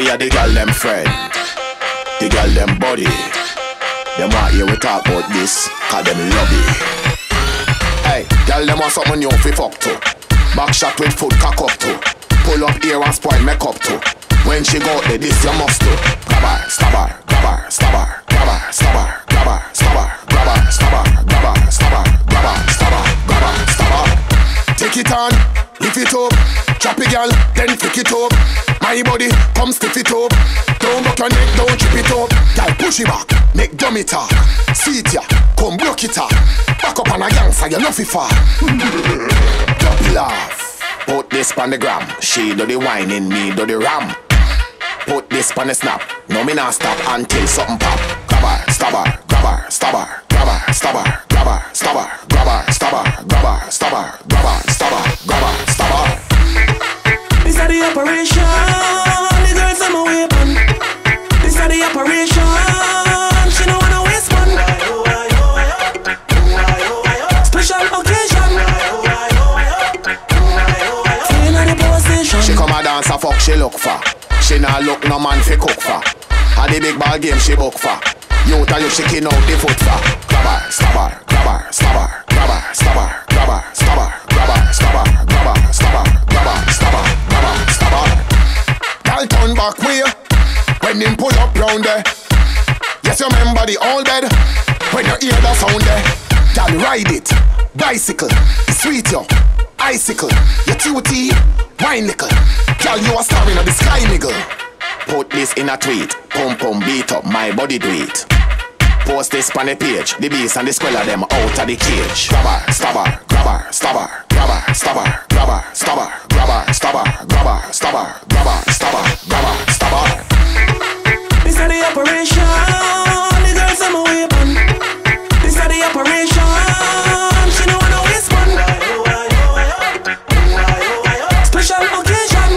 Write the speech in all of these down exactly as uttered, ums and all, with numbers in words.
we are the girl them friend, the girl them body. Them want hear we talk about this, cause them love it. Hey, girl them want something new fi fuck to. Back shot with foot cock up to. Pull up ear and spoil makeup to. When she go out there, this you must do. Grab her, stab her, grab her, stab her, grab her, stab her, grab her, stab her, grab her, stab her, grab her, stab her, grab her, stab her, grab her, stab her. Take it on, lift it up, drop it girl, then flick it up. My body, come stiff it up. Don't buck your neck, don't trip it up. Girl, push it back, make dummy talk. See it ya, come block it up. Back up on a gangster, you know fi far. Don't laugh. Put this on the gram. She do the whining, me do the ram. Put this on the snap. No me not stop until something pop. Grab her, stab her, grab her, stab her, grab her, stab her, grab her, stab her, grab her, stab her, grab her, stab her, grab her, stab her, grab her, stab her. This is the operation. The girls on my weapon. This is the operation. She don't wanna waste one. Special occasion. She come a dance a fuck she look for. She nah look no man fi cook for. A the big ball game she book for. You tell you she kin out the foot for. Grab her, stab her, grab her, stab her, grab her, stab her, grab her, stab her, grab her, stab her, grab her, stab her, grab her, stab her, grab her, stab her. Girl turn back way when him pull up round there. Yes, you remember the old bed when you hear the sound there. Girl ride it, bicycle, sweet yo, icicle, your cutie, wine nickel. Girl you a star in the sky nigga. Put this in a tweet, pum pum beat up, my body do it. Post this on the page, the beast and the squella them out of the cage. Grab her, stab her, grab her, stab her, grab her, stab her, grab her, stab her, grab her, stab her, grab her, stab her, grab her, stab her, grab her, stab her. This is the operation. The girls on my weapon. This is the operation. She don't wanna waste one. Special occasion.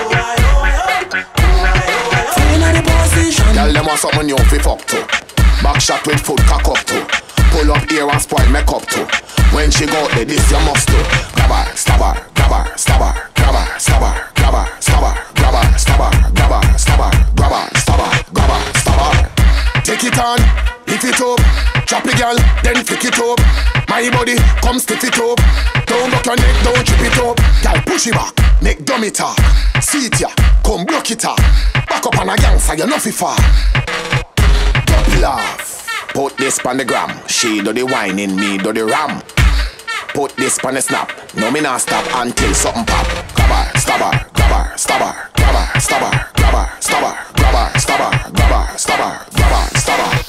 Feeling the position. Girl them want something new fi fuck to. Back shot with foot cock up to. Pull up ear and spoil makeup to. When she go out there, this you must do. Grab her, stab her, grab her, stab her, grab her, stab her, grab her, stab her, grab her, stab her, grab her, stab her, grab her, stab her, grab her, stab her. Take it on, lift it up, drop it girl, then flick it up. My body, come stiff it up. Don't buck your neck, don't trip it up. Girl, push it back, make dummy talk. See it ya, come block it up. Back up on a gangster, you know fi far. Don't laugh. Put this on the gram. She do the whining, me do the ram. Put this on the snap. No me not stop until something pop. Grab her, stab her, grab her, stab her, grab her, stab her, grab her, stab her, grab her, stab her, grab her, stab her, grab her, stab her.